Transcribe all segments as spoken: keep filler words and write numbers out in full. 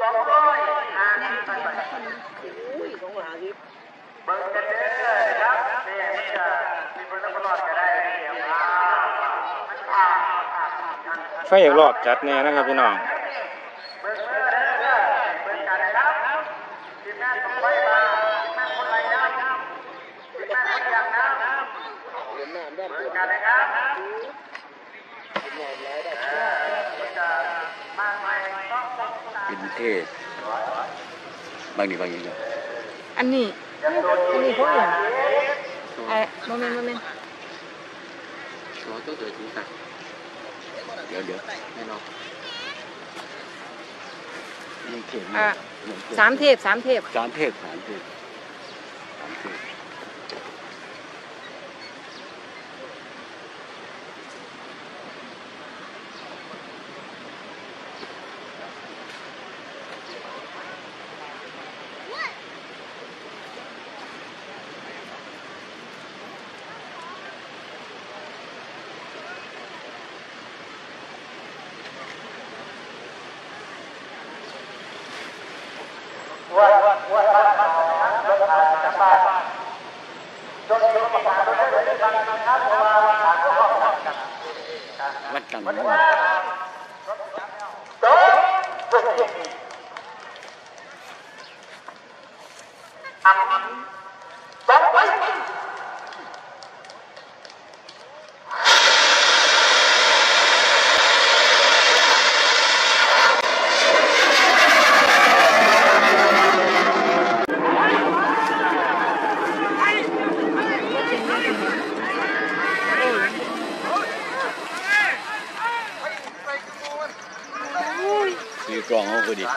สองร้อยห้าสิบไปอุ้ยสองร้อยห้าสิบเบิร์กันเด้อครับเนี่ยมันจะมีคนต้องรอดก็ได้เดี๋ยวไฟรอบจัดแน่นะครับพี่น้องเบิร์เด้อเด้อเบิร์กันนะครับทีมงานต้องไฟมาทีมงานคนไรน้ำทีมงานคนอย่างน้ำเบิร์กันนะครับเป็นเทศบางนี่บางอย่างอันนี้อันนี้เขาอย่างไอ้โมเมนต์โมเมนต์ตัวตัวตัวจริงจังเดี๋ยวเดี๋ยวแน่นอนนี่เทศอ่ะสามเทพสามเทพสามเทพสามเทพสามเทพวัดวัดวัดวัดวัดวัดวัดจับปาจนถึงประกาศตัวเลขในการนะครับเพราะว่าการเข้าออกกันวัดกันวัดว่าโต๊ะเพื่อนอันสองไปมีกล่องเขาพอดี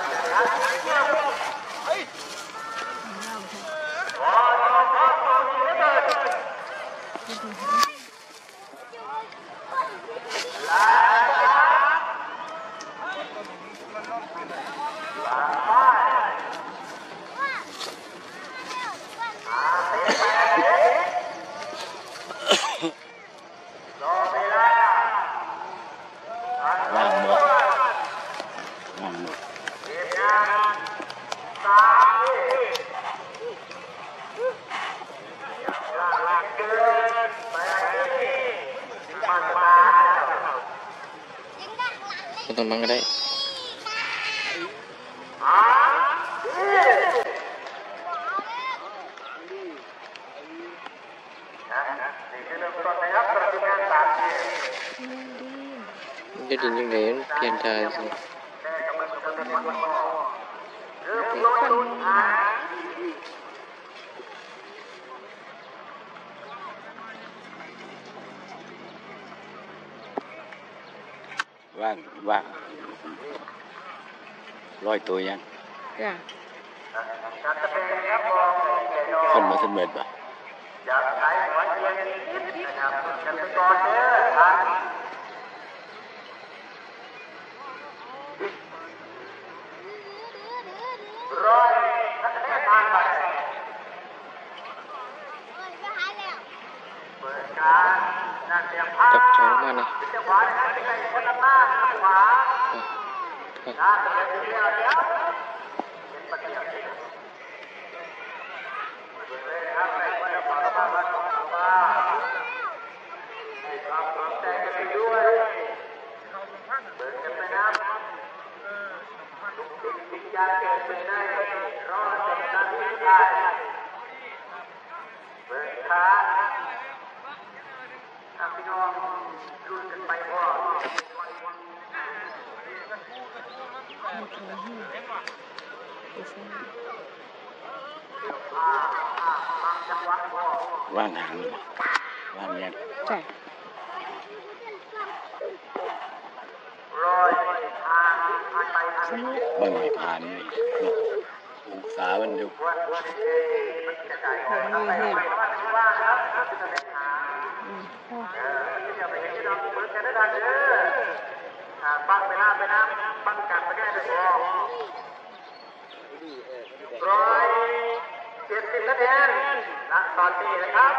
วางหมดวางหมดก็ต้องมันก็ได้จะดินยังไงเพียงใจสิว่างว่างร้อยตัวยังคนมาสมเด็จป่ะอยากใช้หัวเทียนนะครับกันไปก่อนเด้อร้อยนักเรียนผ่านไปเปิดการนั่นเตรียมผ้าจับจองมานะจะขวาในการที่ใครคนละบ้านขวาน้าเดี๋ยวเดี๋ยวเดี๋ยวเป็นปฏิบัติเลยครับในวันละบ้านบ้านบ้านบ้านมีความพร้อมใจกันไปด้วยเปิดกันไปนะทุกสิ่งอย่างเกิดขึ้นได้รอดจากการที่ได้เปิดขาทำพี่น้องรุ่นกันไปพ่อว่างหางว่างยังใช่ร้อยทางผ่านไปทางนี้บางไม่ผ่านนี่องศามันอยู่วันวันนี้มันจะจ่ายของอะไรไม่ว่าไม่ว่าครับจะเป็นหาเออจะไปเห็นที่เราเปิดกันได้ดังเด้อบังไปหน้าไปหน้าบังกันไปได้เลยพ่อร้อยเจ็ดสิบคะแนนนักตอนนี้นะครับ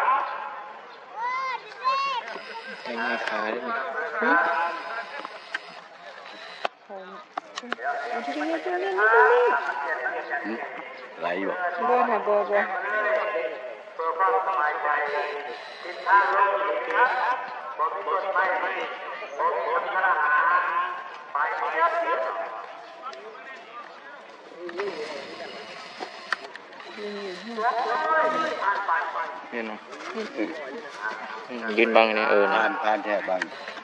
ให้ง่ายขาได้ไหมเอาทีนี้ทีนี้ทีนี้หืมไหลอยู่บ่ค่ะบ่บ่เพื่อความสบายใจทิศทางลมครับบอกมีต้นไม้บอกมีคำกระหาไปเทียบเทียบนี่เนาะอืมยืนบังเนี่ยเออนะผ่านผ่านแทบบัง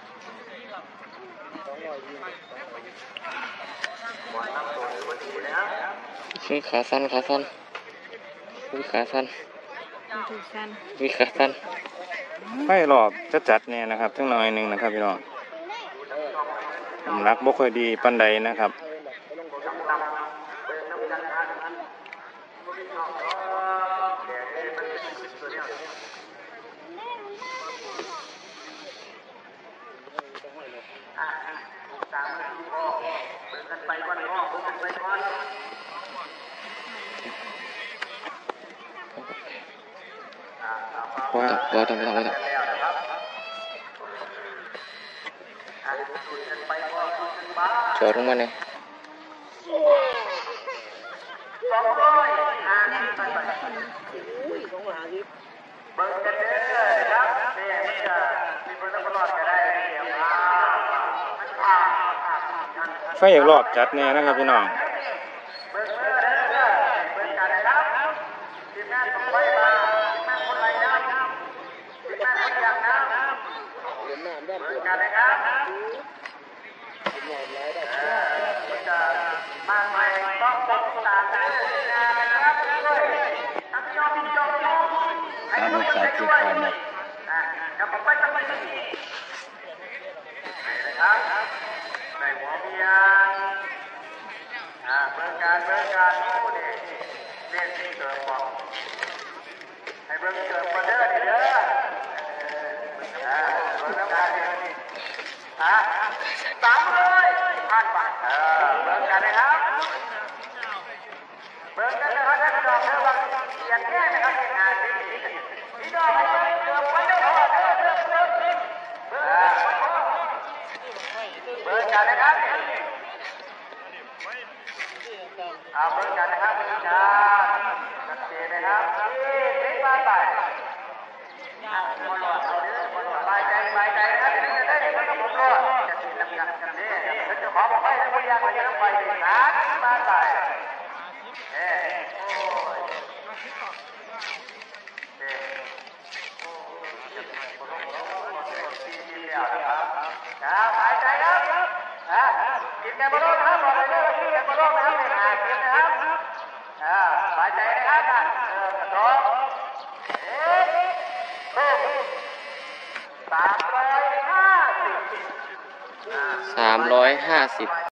วิขาสั้นขาสั้นวิขาสั้นถูกสั้นวิขาสั้นไฟรอบจะจัดเนี่ยนะครับทั้งหน่อยหนึ่งนะครับพี่น้องน้ำหนักบ่ค่อยดีปานใดนะครับว่าว่าต้องไปต้องไปต้องจอดลงมาเนี่ยสองร้อยห้าสิบเบิ่งกันเด้อนะครับเนี่ยมันจะมีคนตลอดก็ได้เดี๋ยวมามันผ่านไฟรอบจัดเนี่ยนะครับพี่น้องเบิ่งเด้อเด้อเบิ่งกันนะครับทีมงานต้องไว้มาทีมงานคนไรน้ำทีมงานคนอยากน้ำเบิ่งกันนะครับมันจะมากมายต้องตกตาเด้องานนะครับด้วยทั้งพี่น้องพี่น้องพี่น้องให้ตามทุลูกกคนสาวไปเก็บด้วยผ่านเนี่ยอ่ากับผมไปทำไมที่นี่นะครับในหัวเมียอ่าเบิ่งการเบิ่งการโอ้นี่เล่นที่เกิดบอกให้เบิ่งเกิดมาเด้อเด้ออ่าเบิ่งน้ำการเด้อนี่อ่าสามเลยผ่านไปเออเบิ่งกันนะครับเบิ่งกันนะครับท่านผู้ชมเด้อว่าเสียงแค่นะครับงานที่พี่น้องให้เบิ่งเกิดมาเด้อเด้อเด้อเด้อเด้ออ่าเบิ่งกันนะครับเอาเบิ่งกันนะครับเบิ่งกันชัดเจนนะครับนี่เด็กบ้านไปสบายใจสบายใจนะครับเดี๋ยวนี้จะได้ไม่ต้องผมรอจะกินน้ำกันกันนี่ฉันจะขอบอกให้ทุกอย่างมันจะต้องไปหาที่บ้านไปเอ้โอ้ยเอ้โอ้ครับหายใจครับอ่ากินแกงบะโลกนะครับบอกเลยว่ากินแกงบะโลกนะครับไม่หายกินนะครับอ่าหายใจนะครับเออกระโดดเอ๊ะโอ้สามร้อยห้าสิบสามร้อยห้าสิบ